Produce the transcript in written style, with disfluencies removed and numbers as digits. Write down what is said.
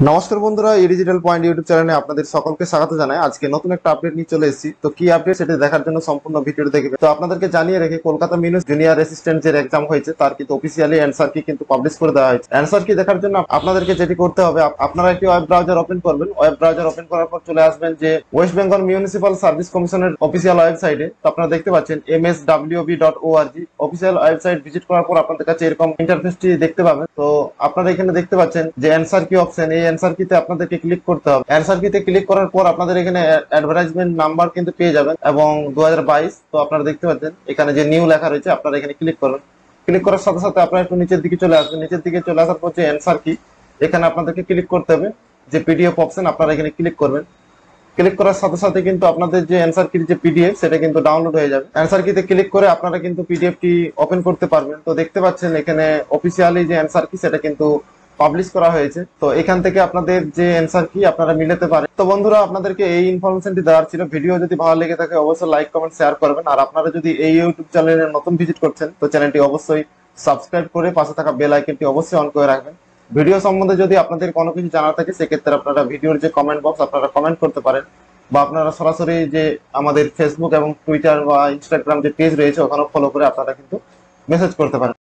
নমস্কার বন্ধুরা, এই ডিজিটাল পয়েন্ট ইউটিউব চ্যানেলে আপনাদের সকলকে স্বাগত জানাই। আজকে নতুন একটা আপডেট নিয়ে চলে এসেছি। তো কি আপডেট সেটা দেখার জন্য সম্পূর্ণ ভিডিওটি দেখবেন। তো আপনাদেরকে জানিয়ে রেখে, কলকাতা মিনুস জুনিয়র অ্যাসিস্ট্যান্ট যে এক্সাম হয়েছে তার কিন্তু অফিসিয়ালি অ্যান্সার কি কিন্তু পাবলিশ করে দেওয়া হয়েছে। অ্যান্সার কি দেখার জন্য আপনাদেরকে যেটি করতে হবে, আপনারা একটি ওয়েব ব্রাউজার ওপেন করবেন। ওয়েব ব্রাউজার ওপেন করার পর চলে আসবেন যে ওয়েস্ট বেঙ্গল মিউনিসিপাল সার্ভিস কমিশনের অফিসিয়াল ওয়েবসাইটে। তো আপনারা দেখতে পাচ্ছেন mswb.org অফিসিয়াল ওয়েবসাইট ভিজিট করার পর আপনাদের কাছে এরকম ইন্টারফেসটি দেখতে পাবেন। তো আপনারা এখানে দেখতে পাচ্ছেন যে অ্যান্সার কি অপশন, এই অ্যান্সার কিতে আপনাদেরকে ক্লিক করতে হবে। অ্যান্সার কিতে ক্লিক করার পর আপনাদের এখানে অ্যাডভার্টাইজমেন্ট নাম্বার কিন্তু পেয়ে যাবেন এবং 2022। তো আপনারা দেখতে পাচ্ছেন এখানে যে নিউ লেখা রয়েছে, আপনারা এখানে ক্লিক করবেন। ক্লিক করার সাথে সাথে আপনারা একটু নিচের দিকে চলে আসবেন। নিচের দিকে চলে আসার পর যে অ্যান্সার কি, এখানে আপনাদেরকে ক্লিক করতে হবে। যে পিডিএফ অপশন, আপনারা এখানে ক্লিক করবেন। ক্লিক করার সাথে সাথে কিন্তু আপনাদের যে অ্যান্সার কির যে পিডিএফ সেটা কিন্তু ডাউনলোড হয়ে যাবে। অ্যান্সার কিতে ক্লিক করে আপনারা কিন্তু পিডিএফটি ওপেন করতে পারবেন। তো দেখতে পাচ্ছেন এখানে অফিসিয়ালি যে অ্যান্সার কি সেটা কিন্তু পাবলিশ করা হয়েছে। তো এখান থেকে আপনাদের যে অ্যান্সার কি আপনারা মিলাতে পারেন। তো বন্ধুরা, আপনাদেরকে এই ইনফরমেশনটি দেওয়ার ছিল। ভিডিও যদি ভালো লেগে থাকে অবশ্যই লাইক কমেন্ট শেয়ার করবেন। আর আপনারা যদি এই ইউটিউব চ্যানেলে নতুন ভিজিট করছেন তো চ্যানেলটি অবশ্যই সাবস্ক্রাইব করে পাশে থাকা বেল আইকনটি অবশ্যই অন করে রাখবেন। ভিডিও সম্বন্ধে যদি আপনাদের কোনো কিছু জানার থাকে সেক্ষেত্রে আপনারা ভিডিওর যে কমেন্ট বক্স আপনারা কমেন্ট করতে পারেন, বা আপনারা সরাসরি যে আমাদের ফেসবুক এবং টুইটার বা ইনস্টাগ্রাম যে পেজ রয়েছে ওখানেও ফলো করে আপনারা কিন্তু মেসেজ করতে পারেন।